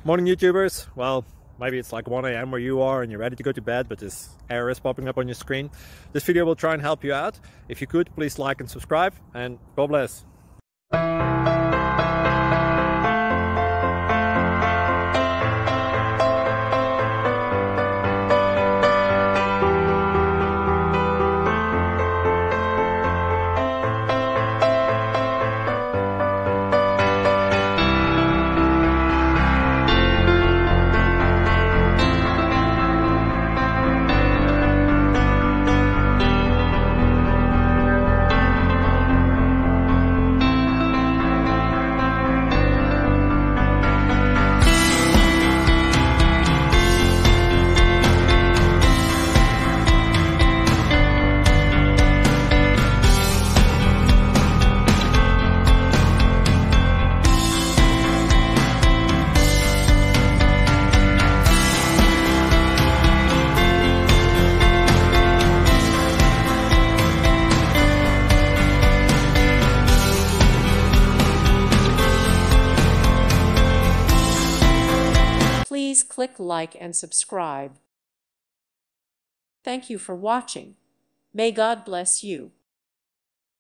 Morning YouTubers. Well, maybe it's like 1 a.m. where you are and you're ready to go to bed, but this error is popping up on your screen. This video will try and help you out. If you could, please like and subscribe, and God bless. Please click like and subscribe. Thank you for watching. May God bless you.